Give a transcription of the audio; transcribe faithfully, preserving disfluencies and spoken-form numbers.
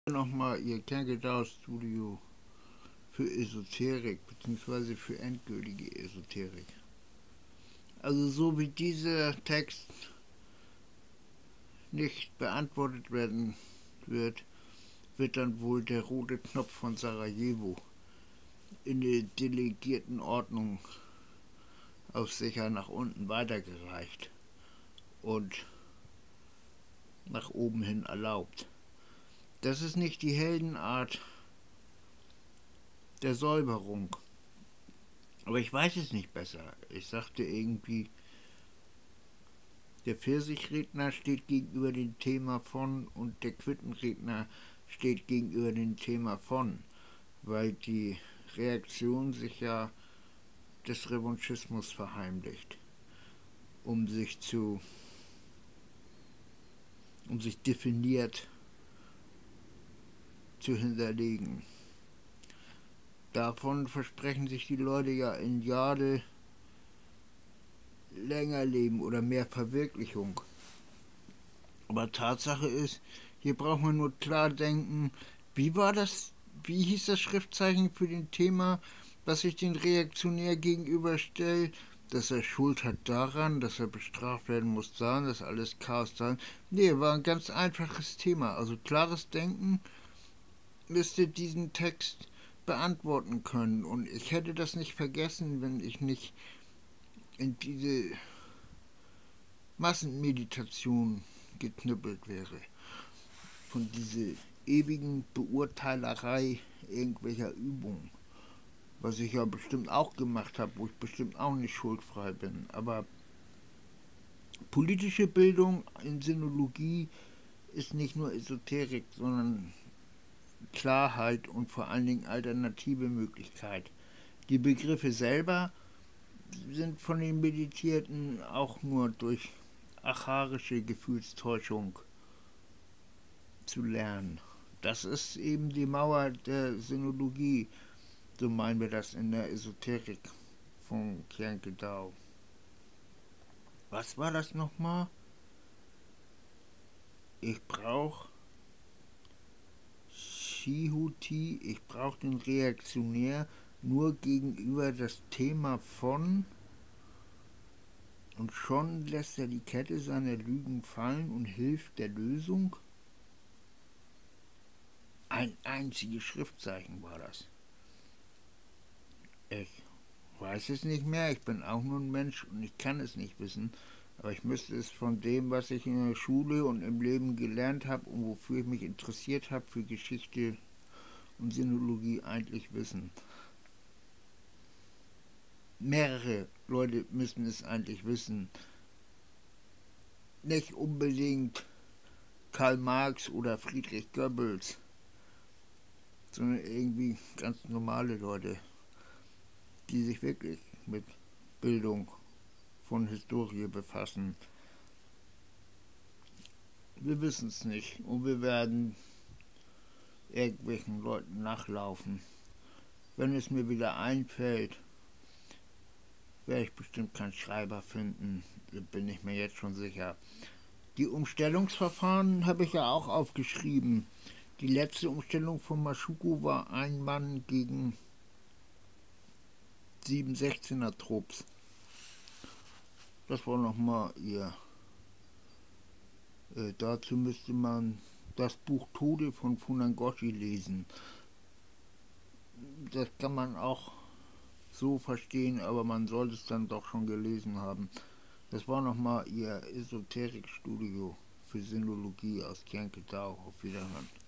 Nochmal Ihr Kerngeldau-Studio für Esoterik bzw. für endgültige Esoterik. Also so wie dieser Text nicht beantwortet werden wird, wird dann wohl der rote Knopf von Sarajevo in der Delegiertenordnung auf sicher nach unten weitergereicht und nach oben hin erlaubt. Das ist nicht die Heldenart der Säuberung. Aber ich weiß es nicht besser. Ich sagte irgendwie, der Pfirsichredner steht gegenüber dem Thema von und der Quittenredner steht gegenüber dem Thema von, weil die Reaktion sich ja des Revanchismus verheimlicht, um sich zu, um sich definiert zu hinterlegen. Davon versprechen sich die Leute ja in Jahre länger leben oder mehr Verwirklichung. Aber Tatsache ist, hier braucht man nur klar denken, wie war das, wie hieß das Schriftzeichen für den Thema, was ich den Reaktionär gegenüberstelle, dass er Schuld hat daran, dass er bestraft werden muss daran, dass alles Chaos sein. Nee, war ein ganz einfaches Thema. Also klares Denken müsste diesen Text beantworten können. Und ich hätte das nicht vergessen, wenn ich nicht in diese Massenmeditation geknüppelt wäre. Von dieser ewigen Beurteilerei irgendwelcher Übungen. Was ich ja bestimmt auch gemacht habe, wo ich bestimmt auch nicht schuldfrei bin. Aber politische Bildung in Sinologie ist nicht nur Esoterik, sondern Klarheit und vor allen Dingen alternative Möglichkeit. Die Begriffe selber sind von den Meditierten auch nur durch acharische Gefühlstäuschung zu lernen. Das ist eben die Mauer der Sinologie, so meinen wir das in der Esoterik von Kerngeldau. Was war das nochmal? Ich brauche Shihuti, ich brauche den Reaktionär nur gegenüber das Thema von, und schon lässt er die Kette seiner Lügen fallen und hilft der Lösung. Ein einziges Schriftzeichen war das. Ich weiß es nicht mehr, ich bin auch nur ein Mensch und ich kann es nicht wissen, aber ich müsste es von dem, was ich in der Schule und im Leben gelernt habe und wofür ich mich interessiert habe, für Geschichte und Sinologie eigentlich wissen. Mehrere Leute müssen es eigentlich wissen. Nicht unbedingt Karl Marx oder Friedrich Goebbels, sondern irgendwie ganz normale Leute, die sich wirklich mit Bildung von Historie befassen. Wir wissen es nicht und wir werden irgendwelchen Leuten nachlaufen. Wenn es mir wieder einfällt, werde ich bestimmt keinen Schreiber finden, da bin ich mir jetzt schon sicher. Die Umstellungsverfahren habe ich ja auch aufgeschrieben. Die letzte Umstellung von Maschuku war ein Mann gegen sieben sechzehner Trupps. Das war nochmal ihr. Äh, dazu müsste man das Buch Tode von Funangoshi lesen. Das kann man auch so verstehen, aber man sollte es dann doch schon gelesen haben. Das war nochmal ihr Esoterik-Studio für Sinologie aus Kerngeldau. Auf Wiederhören.